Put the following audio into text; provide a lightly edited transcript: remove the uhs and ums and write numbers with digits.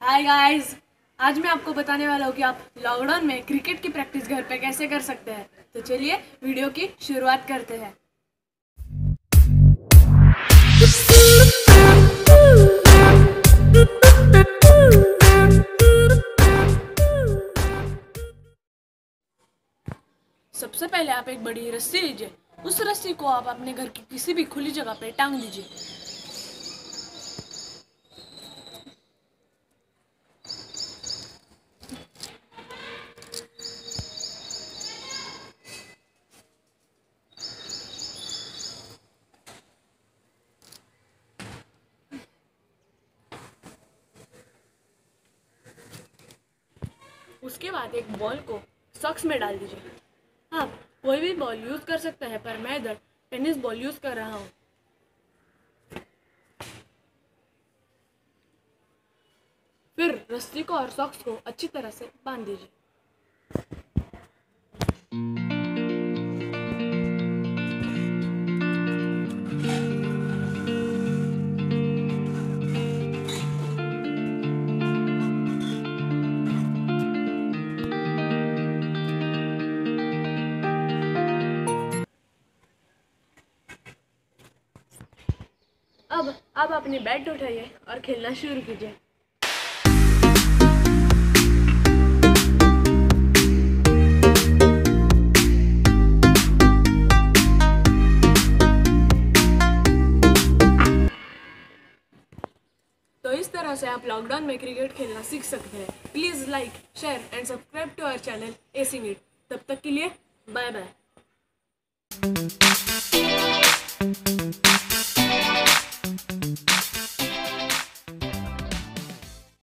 Hi guys. आज मैं आपको बताने वाला हूँ कि आप लॉकडाउन में क्रिकेट की प्रैक्टिस घर पे कैसे कर सकते हैं। तो चलिए वीडियो की शुरुआत करते हैं। सबसे पहले आप एक बड़ी रस्सी लीजिए। उस रस्सी को आप अपने घर की किसी भी खुली जगह पे टांग दीजिए। उसके बाद एक बॉल को सॉक्स में डाल दीजिए। आप कोई भी बॉल यूज़ कर सकते हैं, पर मैं इधर टेनिस बॉल यूज़ कर रहा हूँ। फिर रस्सी को और सॉक्स को अच्छी तरह से बांध दीजिए। अब आप अपनी बैट उठाइए और खेलना शुरू कीजिए। तो इस तरह से आप लॉकडाउन में क्रिकेट खेलना सीख सकते हैं। Please like, share and subscribe to our channel एसी मीट। तब तक के लिए बाय बाय।